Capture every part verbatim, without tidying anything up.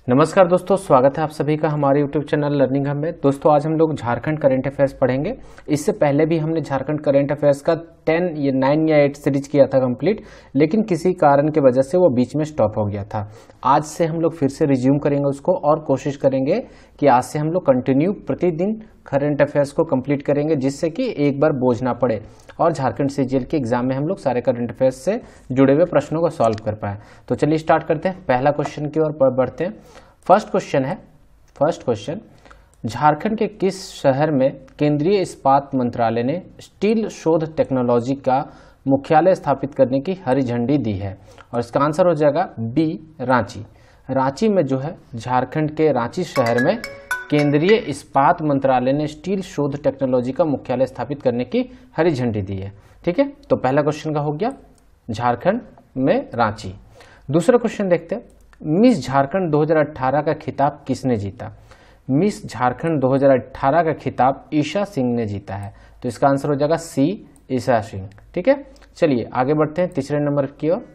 नमस्कार दोस्तों, स्वागत है आप सभी का हमारे यूट्यूब चैनल लर्निंग हब में। दोस्तों आज हम लोग झारखंड करंट अफेयर्स पढ़ेंगे। इससे पहले भी हमने झारखंड करंट अफेयर्स का टेन या नाइन या एट सीरीज किया था कंप्लीट, लेकिन किसी कारण की वजह से वो बीच में स्टॉप हो गया था। आज से हम लोग फिर से रिज्यूम करेंगे उसको और कोशिश करेंगे कि आज से हम लोग कंटिन्यू प्रतिदिन करंट अफेयर्स को कंप्लीट करेंगे, जिससे कि एक बार बोझ ना पड़े और झारखंड सीजीएल के एग्जाम में हम लोग सारे करंट अफेयर्स से जुड़े हुए प्रश्नों को सॉल्व कर पाए। तो चलिए स्टार्ट करते हैं, पहला क्वेश्चन की ओर बढ़ते हैं। फर्स्ट क्वेश्चन है फर्स्ट क्वेश्चन झारखंड के किस शहर में केंद्रीय इस्पात मंत्रालय ने स्टील शोध टेक्नोलॉजी का मुख्यालय स्थापित करने की हरी झंडी दी है? और इसका आंसर हो जाएगा बी, रांची। रांची में जो है झारखंड के रांची शहर में केंद्रीय इस्पात मंत्रालय ने स्टील शोध टेक्नोलॉजी का मुख्यालय स्थापित करने की हरी झंडी दी है। ठीक है, तो पहला क्वेश्चन का हो गया झारखंड में रांची। दूसरा क्वेश्चन देखते हैं, मिस झारखंड दो हज़ार अठारह का खिताब किसने जीता? मिस झारखंड दो हज़ार अठारह का खिताब ईशा सिंह ने जीता है। तो इसका आंसर हो जाएगा सी, ईशा सिंह। ठीक है, चलिए आगे बढ़ते हैं तीसरे नंबर की ओर।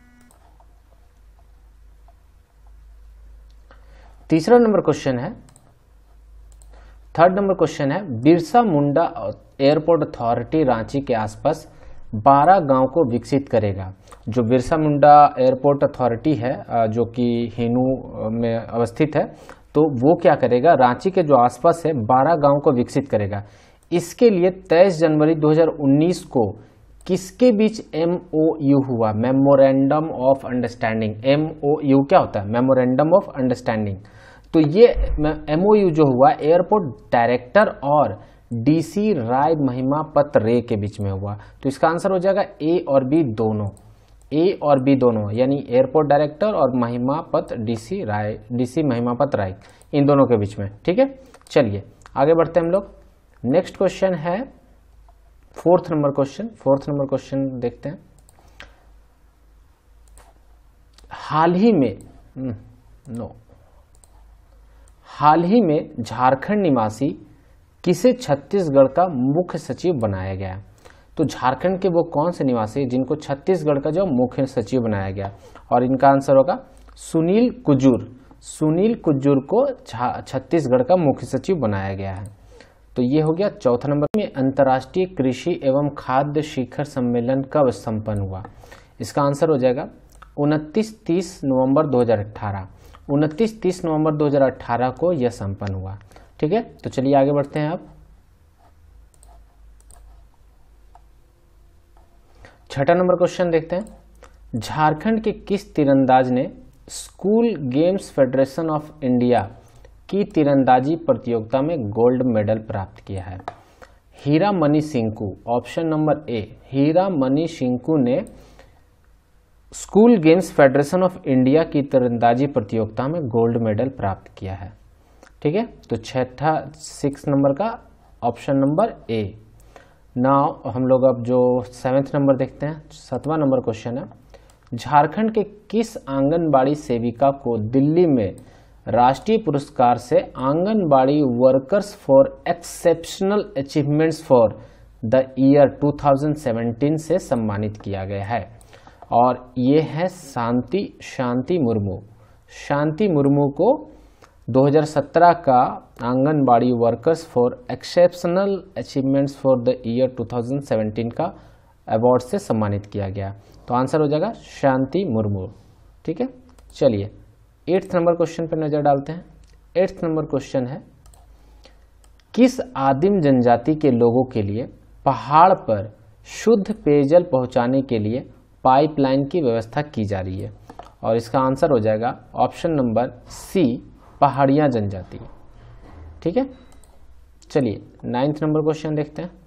तीसरा नंबर क्वेश्चन है थर्ड नंबर क्वेश्चन है बिरसा मुंडा एयरपोर्ट अथॉरिटी रांची के आसपास बारह गांव को विकसित करेगा। जो बिरसा मुंडा एयरपोर्ट अथॉरिटी है जो कि हिनू में अवस्थित है, तो वो क्या करेगा, रांची के जो आसपास है बारह गांव को विकसित करेगा। इसके लिए तेईस जनवरी दो हज़ार उन्नीस को किसके बीच एमओयू हुआ? Memorandum of understanding. एमओयू क्या होता है? Memorandum of understanding. तो ये एमओयू जो हुआ एयरपोर्ट डायरेक्टर और डीसी राय महिमापत रे के बीच में हुआ। तो इसका आंसर हो जाएगा ए और बी दोनों। ए और बी दोनों, यानी एयरपोर्ट डायरेक्टर और महिमापत डीसी राय डीसी महिमापत राय, इन दोनों के बीच में। ठीक है, चलिए आगे बढ़ते हैं हम लोग। नेक्स्ट क्वेश्चन है fourth number question fourth number question देखते हैं। हाल ही में नो हाल ही में झारखंड निवासी किसे छत्तीसगढ़ का मुख्य सचिव बनाया गया? तो झारखंड के वो कौन से निवासी जिनको छत्तीसगढ़ का जो मुख्य सचिव बनाया गया? और इनका आंसर होगा सुनील कुजूर। सुनील कुजूर को छत्तीसगढ़ का मुख्य सचिव बनाया गया है। तो ये हो गया चौथा नंबर में। अंतर्राष्ट्रीय कृषि एवं खाद्य शिखर सम्मेलन कब संपन्न हुआ? इसका आंसर हो जाएगा उनतीस तीस नवंबर दो हज़ार अठारह। उनतीस तीस नवंबर दो हज़ार अठारह को यह संपन्न हुआ। ठीक है, तो चलिए आगे बढ़ते हैं। अब छठा नंबर क्वेश्चन देखते हैं। झारखंड के किस तीरंदाज ने school games federation of India की तीरंदाजी प्रतियोगिता में गोल्ड मेडल प्राप्त किया है? Hira Mani Sinku, option number A, Hira Mani Sinku ने school games federation of India की तीरंदाजी प्रतियोगिता में गोल्ड मेडल प्राप्त किया है। ठीक है, तो छठा सिक्स नंबर का ऑप्शन नंबर ए। नाउ हम लोग अब जो सेवेंथ नंबर देखते हैं, सातवां नंबर क्वेश्चन है। झारखंड के किस आंगनबाड़ी सेविका को दिल्ली में राष्ट्रीय पुरस्कार से anganwadi workers for exceptional achievements for the year दो हज़ार सत्रह से सम्मानित किया गया है? और ये है शांति शांति मुर्मू। शांति मुर्मू को दो हज़ार सत्रह का anganwadi workers for exceptional achievements for the year दो हज़ार सत्रह का अवार्ड से सम्मानित किया गया। तो आंसर हो जाएगा शांति मुर्मू। ठीक है, चलिए एट्थ नंबर क्वेश्चन पर नजर डालते हैं। एट्थ नंबर क्वेश्चन है किस आदिम जनजाति के लोगों के लिए पहाड़ पर शुद्ध पेयजल पहुंचाने के लिए पाइपलाइन की व्यवस्था की जा रही है? और इसका आंसर हो जाएगा ऑप्शन नंबर सी, पहाड़िया जनजाति। ठीक है, चलिए नाइन्थ नंबर क्वेश्चन देखते हैं।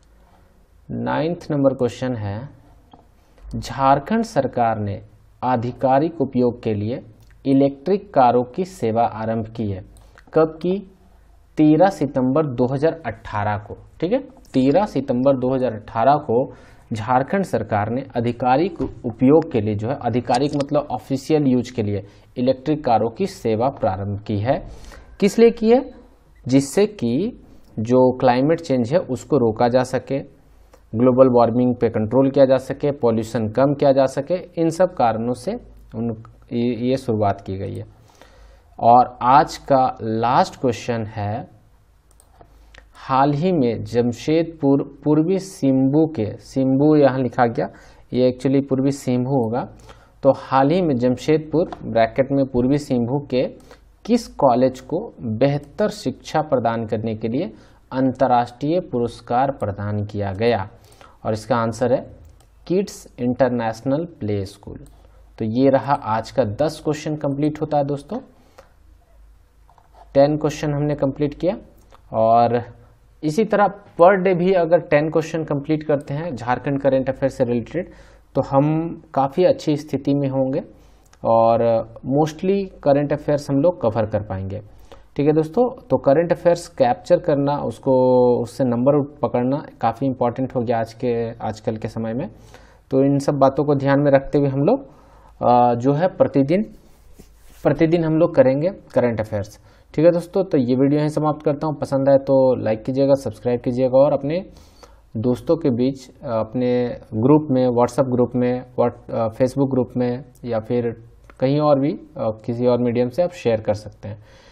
नाइन्थ नंबर क्वेश्चन है झारखंड सरकार ने आधिकारिक उपयोग के लिए इलेक्ट्रिक कारों की सेवा आरंभ की है। कब की? तेरह सितंबर दो हज़ार अठारह को। ठीक है, तेरह सितंबर दो हज़ार अठारह को झारखंड सरकार ने आधिकारिक उपयोग के लिए जो है, आधिकारिक मतलब ऑफिशियल यूज के लिए इलेक्ट्रिक कारों की सेवा प्रारंभ की है। किस लिए की है? जिससे कि जो क्लाइमेट चेंज है उसको रोका जा सके, ग्लोबल वार्मिंग पे कंट्रोल किया जा सके, पॉल्यूशन कम किया जा सके, इन सब कारणों से उन ये शुरुआत की गई है। और आज का लास्ट क्वेश्चन है, हाल ही में जमशेदपुर पूर्वी सिंबू के, सिंबू यहाँ लिखा गया, ये एक्चुअली पूर्वी सिंबू होगा, तो हाल ही में जमशेदपुर ब्रैकेट में पूर्वी सिंबू के किस कॉलेज को बेहतर शिक्षा प्रदान करने के लिए अंतर्राष्ट्रीय पुरस्कार प्रदान किया गया? और इसका आंसर है किड्स इंटरनेशनल प्ले स्कूल। तो ये रहा आज का दस क्वेश्चन कंप्लीट होता है दोस्तों। टेन क्वेश्चन हमने कंप्लीट किया, और इसी तरह पर डे भी अगर टेन क्वेश्चन कंप्लीट करते हैं झारखंड करेंट अफेयर से रिलेटेड, तो हम काफ़ी अच्छी स्थिति में होंगे और मोस्टली करंट अफेयर्स हम लोग कवर कर पाएंगे। ठीक है दोस्तों, तो करंट अफेयर्स कैप्चर करना, उसको उससे नंबर पकड़ना काफ़ी इंपॉर्टेंट हो गया आज के आजकल के समय में। तो इन सब बातों को ध्यान में रखते हुए हम लोग जो है प्रतिदिन प्रतिदिन हम लोग करेंगे करंट अफेयर्स। ठीक है दोस्तों, तो ये वीडियो यहीं समाप्त करता हूँ। पसंद आए तो लाइक कीजिएगा, सब्सक्राइब कीजिएगा, और अपने दोस्तों के बीच, अपने ग्रुप में, व्हाट्सएप ग्रुप में, फेसबुक ग्रुप में, या फिर कहीं और भी किसी और मीडियम से आप शेयर कर सकते हैं।